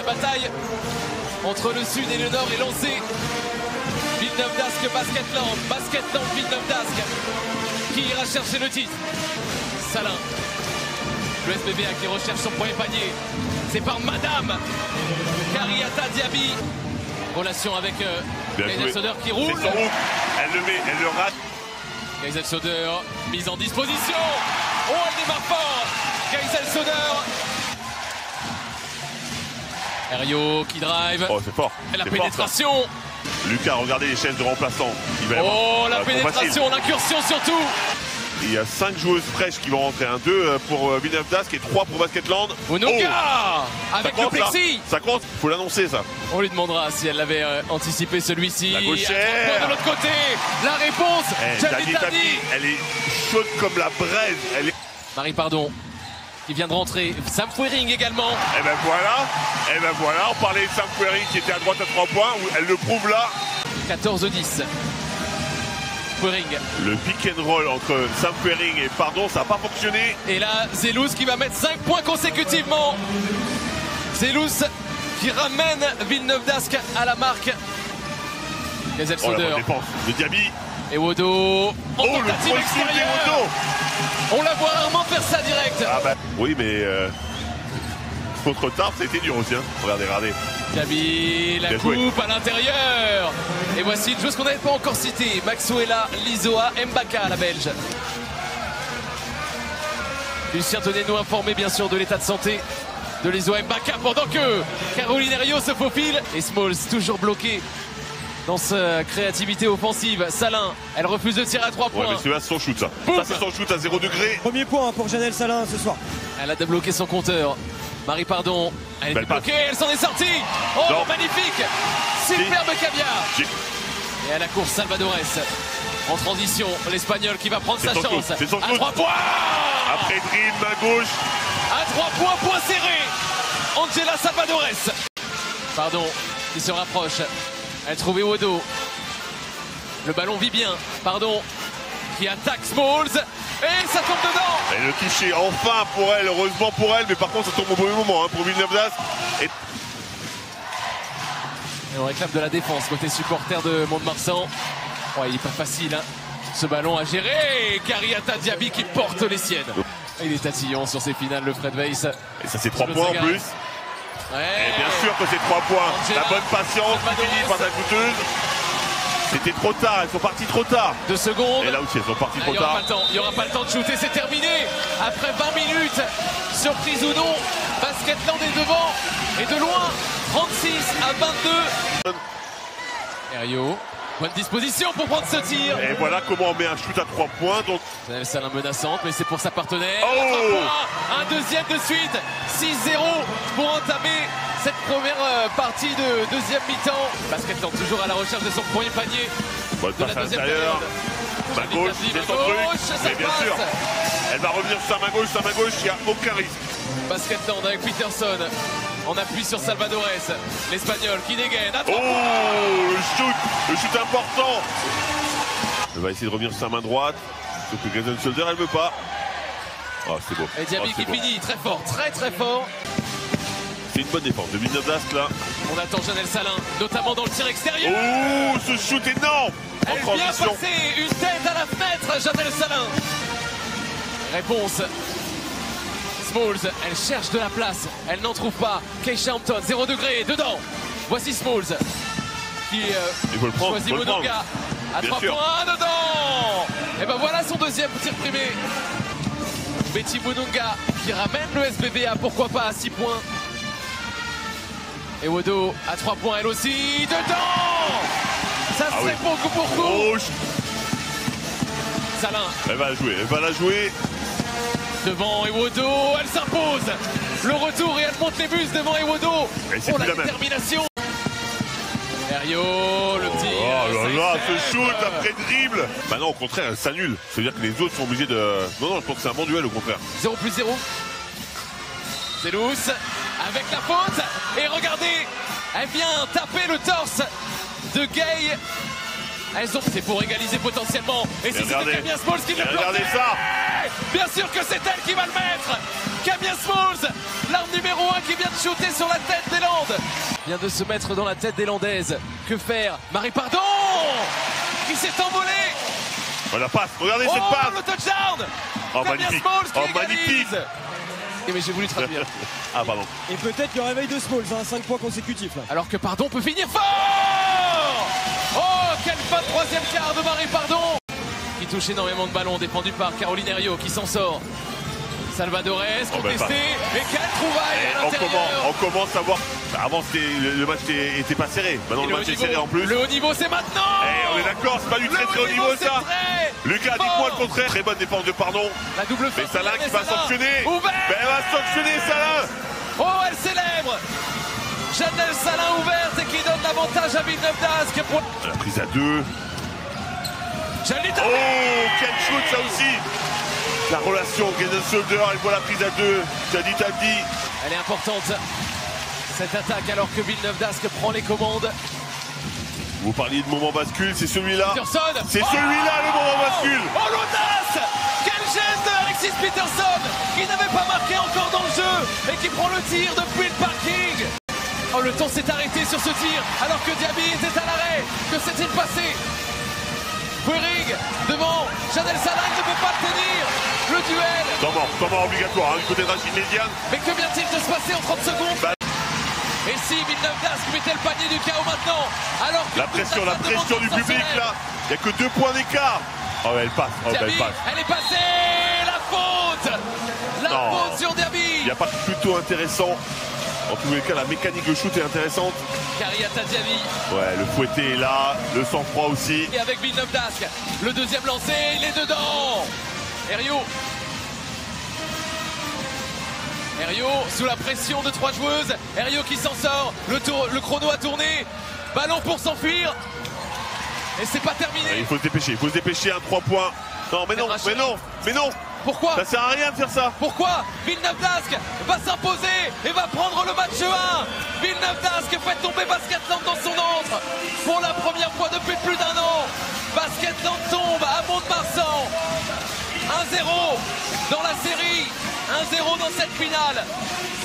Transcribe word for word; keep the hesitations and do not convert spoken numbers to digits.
La bataille entre le sud et le nord est lancée. Villeneuve d'Ascq, Basketland, Basketland, Villeneuve d'Ascq. Qui ira chercher le titre? Salin. Le S B V A qui recherche son premier panier. C'est par Madame Kariata Diaby. Relation avec euh, Kaiser Söder qui roule. C'est son hook. Elle le met, elle le rate. Kaiser Söder, mise en disposition. Oh, elle démarre fort. Kaiser Söder. Herriot qui drive. Oh, c'est fort. Et la c'est pénétration. Fort, Lucas, regardez les chaînes de remplaçants. Oh, la pénétration, l'incursion surtout. Il y a cinq joueuses fraîches qui vont rentrer. Un deux pour Villeneuve d'Ascq et trois pour Basketland. Ounouga oh avec le plexi. Ça compte, faut l'annoncer ça. On lui demandera si elle avait euh, anticipé celui-ci. La gauchère. De l'autre côté, la réponse. Eh, Dani Tapi, elle est chaude comme la braise. Elle est... Marie Pardon qui vient de rentrer. Sam Fouering également. Et ben voilà, et ben voilà. On parlait de Sam Fouering qui était à droite à trois points. Elle le prouve là. quatorze dix. Fouering. Le pick and roll entre Sam Fouering et Pardon, ça n'a pas fonctionné. Et là, Zelouz qui va mettre cinq points consécutivement. Zelouz qui ramène Villeneuve d'Ascq à la marque. Kaiser Oh, Söder. la défense de Diaby. Et Wodo. En oh, le tentative extérieure. On la voit rarement faire ça direct. Ah bah, oui, mais euh, contre Tarbes, ça a été dur aussi. Hein. Regardez, regardez. Diaby, la Bien coupe joué. À l'intérieur. Et voici une chose qu'on n'avait pas encore citée. Maxwella Lizoa Mbaka, la Belge. Lucien, tenez-nous informés bien sûr de l'état de santé de Lizoa Mbaka pendant que Caroline Herriot se faufile. Et Smalls toujours bloqué dans sa créativité offensive. Salin, elle refuse de tirer à trois points. Ouais, mais c'est là son shoot ça. Boum. Ça c'est son shoot à zéro degré. Premier point pour Janelle Salin ce soir. Elle a débloqué son compteur. Marie Pardon, elle est bloquée, elle s'en est sortie. Oh, non. Magnifique. Superbe caviar. Et à la course, Salvadores. En transition, l'Espagnol qui va prendre sa chance. C'est son à trois points. Après dribble, main gauche. À trois points, point serré. Angela Salvadores. Pardon, qui se rapproche. Elle trouve Wodo. Le ballon vit bien. Pardon. Qui attaque Smalls. Et ça tombe dedans. Et le toucher enfin pour elle. Heureusement pour elle. Mais par contre ça tombe au mauvais moment hein, pour Villeneuve d'Ascq. Et... Et on réclame de la défense côté supporter de Mont-de-Marsan. Oh, il est pas facile hein, ce ballon à gérer. Kariata Diaby qui porte les siennes. Il est tatillon sur ses finales le Fred Weiss. Et ça c'est trois points en plus. Ouais. Et bien sûr que c'est trois points. Angela, la bonne patience qui finit par sa coûteuse. C'était trop tard, elles sont parties trop tard. Deux secondes. Et là aussi elles sont parties trop il y aura tard. Pas le temps. Il n'y aura pas le temps de shooter, c'est terminé. Après vingt minutes, surprise ou non, Basketland est devant. Et de loin, trente-six à vingt-deux. Herriot, bonne disposition pour prendre ce tir. Et voilà comment on met un shoot à trois points. Donc... Janelle Salin menaçante, mais c'est pour sa partenaire. Oh un deuxième de suite, six zéro pour entamer cette première partie de deuxième mi-temps. Basketland toujours à la recherche de son premier panier. Bonne de passe la à deuxième l'intérieur. période. Main gauche, c'est son truc. Mais bien sûr, elle va revenir sur sa main gauche, sa main gauche, il n'y a aucun risque. Basketland avec Peterson. On appuie sur Salvadores, l'Espagnol qui dégaine. À oh, le shoot, le shoot important. Elle va essayer de revenir sur sa main droite. Sauf que Kaiser Söder, elle ne veut pas. Oh, c'est beau. Et Diaby oh, qui beau. finit très fort, très très fort. C'est une bonne défense de Villeneuve d'Ascq là. On attend Janelle Salin, notamment dans le tir extérieur. Oh, ce shoot énorme. En elle transition. vient passer une tête à la fenêtre, Janelle Salin. Réponse. Smalls, elle cherche de la place, elle n'en trouve pas. Keisha Hampton, zéro degré, dedans. Voici Smalls qui euh, Il faut le prendre, choisit faut le prendre. Mononga. À trois points, dedans. Et ben voilà son deuxième tir privé. Betty Mononga qui ramène le S B V A, pourquoi pas à six points. Et Wodo à trois points, elle aussi, dedans. Ça ah serait oui. pour coup pour coup. Oh, Salin. Elle va la jouer, elle va la jouer. Devant Ewodo, elle s'impose. Le retour et elle monte les bus devant Ewodo. Pour la, la détermination. Herriot, le petit. Oh là là, ce shoot après dribble. Bah non, au contraire, elle s'annule. Ça veut dire que les autres sont obligés de... Non, non, je pense que c'est un bon duel au contraire. zéro plus zéro. Zelouz avec la faute. Et regardez, elle vient taper le torse de Gay. Elles ont, c'est pour égaliser potentiellement. Et si c'était bien Smalls qui le regardez ça. bien sûr que c'est elle qui va le mettre. Camille Smalls, l'arme numéro un qui vient de shooter sur la tête des Landes. Vient de se mettre dans la tête des Landaises. Que faire? Marie Pardon qui s'est envolée. Oh la passe, regardez oh, cette passe. Le touchdown. Oh Camille magnifique, Smalls qui oh égalise. magnifique. Et mais j'ai voulu traduire. Ah pardon. Et peut-être le réveil de Smalls, hein, cinq points consécutifs là. Alors que Pardon peut finir fort. Oh, quelle fin de troisième quart de Marie Pardon. Qui touche énormément de ballons, défendu par Caroline Herriot qui s'en sort. Salvadores contesté, oh, et quelle trouvaille à on l'intérieur. commence, on commence à voir. Avant le, le match était, était pas serré. Maintenant et le match est serré en plus. Le haut niveau c'est maintenant. Et on est d'accord, c'est pas du très très haut niveau, niveau ça. Lucas, dis-moi le contraire. Très bonne défense de Pardon. La double Mais Salin qui va sanctionner. Ouvert. Mais elle va sanctionner Salin. Oh, elle célèbre. Janelle Salin ouverte et qui donne l'avantage à Villeneuve d'Ascq. Pour... La prise à deux. Janita. Oh, quel shoot ça aussi. La relation Gazelle Solder, elle voit la prise à deux. Jadi Tabdi. Elle est importante, cette attaque, alors que Villeneuve d'Ascq prend les commandes. Vous parliez de moment bascule, c'est celui-là. C'est oh celui-là le moment bascule. Oh l'audace. Quel geste de Alexis Peterson, qui n'avait pas marqué encore dans le jeu et qui prend le tir depuis le parking. Oh, le temps s'est arrêté sur ce tir alors que Diaby était à l'arrêt. Que s'est-il passé? Puerig devant Janelle Salin, ne peut pas le tenir. Le duel. Temps mort, temps mort obligatoire, hein, du côté de Rachid Médiane. Mais que vient-il de se passer en trente secondes? bah... Et si Villeneuve d'Ascq mettait le panier du chaos maintenant, alors que la pression, la pression du public là. Il n'y a que deux points d'écart. Oh elle passe, oh, Diaby, elle passe. Elle est passée. La faute. La non. faute sur Diaby. Il n'y a pas plutôt intéressant. En tous les cas, la mécanique de shoot est intéressante. Kariata Diaby. Ouais, le fouetté est là, le sang-froid aussi. Et avec Villeneuve d'Ascq, le deuxième lancé, il est dedans. Herriot. Herriot sous la pression de trois joueuses. Herriot qui s'en sort. Le, tour, le chrono a tourné. Ballon pour s'enfuir. Et c'est pas terminé. Il faut se dépêcher, il faut se dépêcher, un trois points. Non, mais non, mais non, mais non. Pourquoi? Ça sert à rien de faire ça. Pourquoi? Villeneuve d'Ascq va s'imposer et va prendre le match un. Villeneuve d'Ascq fait tomber Basketland dans son antre. Pour la première fois depuis plus d'un an. Basketland tombe à Mont-de-Marsan. un zéro dans la série. un zéro dans cette finale.